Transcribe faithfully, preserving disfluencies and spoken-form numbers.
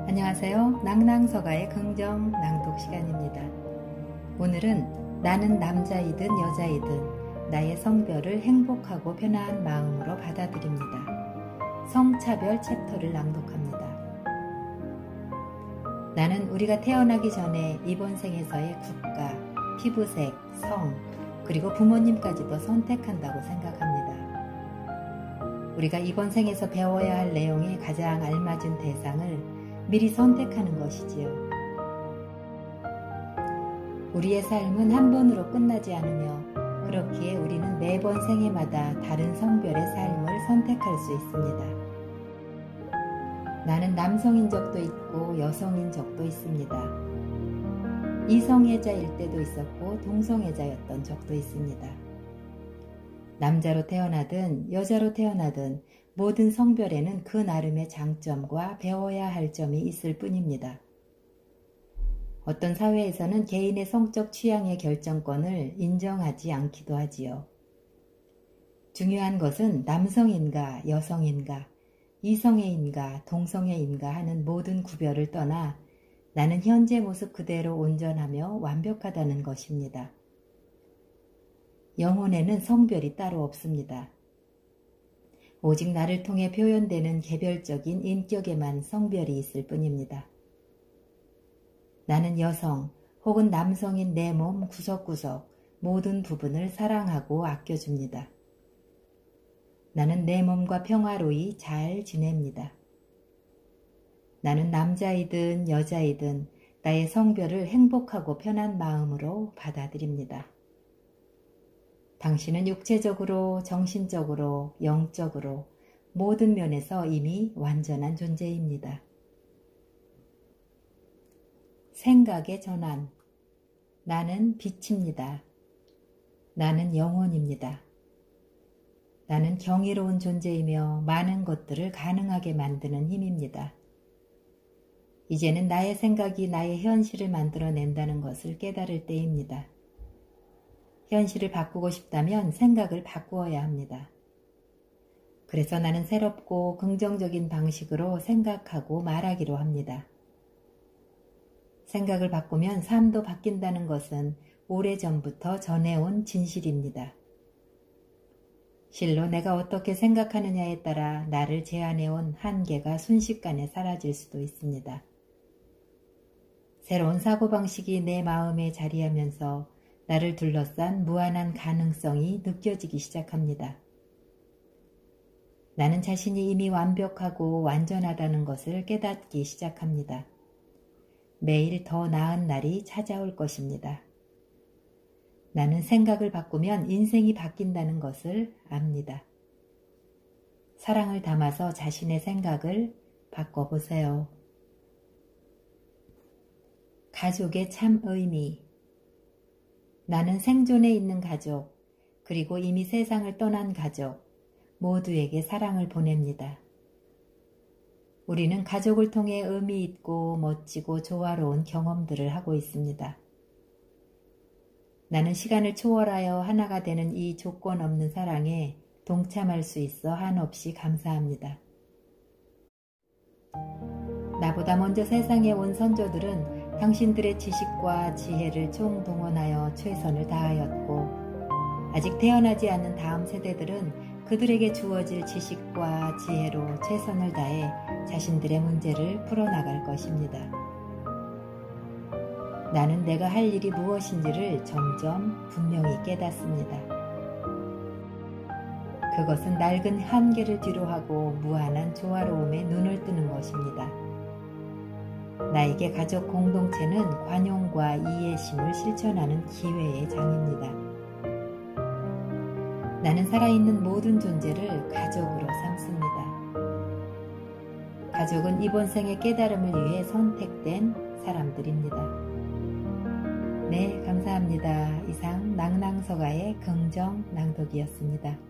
안녕하세요. 낭낭서가의 긍정 낭독 시간입니다. 오늘은 나는 남자이든 여자이든 나의 성별을 행복하고 편안한 마음으로 받아들입니다. 성차별 챕터를 낭독합니다. 나는 우리가 태어나기 전에 이번 생에서의 국가, 피부색, 성, 그리고 부모님까지도 선택한다고 생각합니다. 우리가 이번 생에서 배워야 할 내용에 가장 알맞은 대상을 미리 선택하는 것이지요. 우리의 삶은 한 번으로 끝나지 않으며 그렇기에 우리는 매번 생애마다 다른 성별의 삶을 선택할 수 있습니다. 나는 남성인 적도 있고 여성인 적도 있습니다. 이성애자일 때도 있었고 동성애자였던 적도 있습니다. 남자로 태어나든 여자로 태어나든 모든 성별에는 그 나름의 장점과 배워야 할 점이 있을 뿐입니다. 어떤 사회에서는 개인의 성적 취향의 결정권을 인정하지 않기도 하지요. 중요한 것은 남성인가 여성인가 이성애인가 동성애인가 하는 모든 구별을 떠나 나는 현재 모습 그대로 온전하며 완벽하다는 것입니다. 영혼에는 성별이 따로 없습니다. 오직 나를 통해 표현되는 개별적인 인격에만 성별이 있을 뿐입니다. 나는 여성 혹은 남성인 내 몸 구석구석 모든 부분을 사랑하고 아껴줍니다. 나는 내 몸과 평화로이 잘 지냅니다. 나는 남자이든 여자이든 나의 성별을 행복하고 편한 마음으로 받아들입니다. 당신은 육체적으로, 정신적으로, 영적으로 모든 면에서 이미 완전한 존재입니다. 생각의 전환. 나는 빛입니다. 나는 영혼입니다. 나는 경이로운 존재이며 많은 것들을 가능하게 만드는 힘입니다. 이제는 나의 생각이 나의 현실을 만들어낸다는 것을 깨달을 때입니다. 현실을 바꾸고 싶다면 생각을 바꾸어야 합니다. 그래서 나는 새롭고 긍정적인 방식으로 생각하고 말하기로 합니다. 생각을 바꾸면 삶도 바뀐다는 것은 오래전부터 전해온 진실입니다. 실로 내가 어떻게 생각하느냐에 따라 나를 제한해온 한계가 순식간에 사라질 수도 있습니다. 새로운 사고방식이 내 마음에 자리하면서 나를 둘러싼 무한한 가능성이 느껴지기 시작합니다. 나는 자신이 이미 완벽하고 완전하다는 것을 깨닫기 시작합니다. 매일 더 나은 날이 찾아올 것입니다. 나는 생각을 바꾸면 인생이 바뀐다는 것을 압니다. 사랑을 담아서 자신의 생각을 바꿔보세요. 가족의 참 의미. 나는 생존해 있는 가족, 그리고 이미 세상을 떠난 가족, 모두에게 사랑을 보냅니다. 우리는 가족을 통해 의미 있고 멋지고 조화로운 경험들을 하고 있습니다. 나는 시간을 초월하여 하나가 되는 이 조건 없는 사랑에 동참할 수 있어 한없이 감사합니다. 나보다 먼저 세상에 온 선조들은 당신들의 지식과 지혜를 총동원하여 최선을 다하였고 아직 태어나지 않는 다음 세대들은 그들에게 주어질 지식과 지혜로 최선을 다해 자신들의 문제를 풀어나갈 것입니다. 나는 내가 할 일이 무엇인지를 점점 분명히 깨닫습니다. 그것은 낡은 한계를 뒤로하고 무한한 조화로움에 눈을 뜨는 것입니다. 나에게 가족 공동체는 관용과 이해심을 실천하는 기회의 장입니다. 나는 살아있는 모든 존재를 가족으로 삼습니다. 가족은 이번 생의 깨달음을 위해 선택된 사람들입니다. 네, 감사합니다. 이상 낭낭서가의 긍정 낭독이었습니다.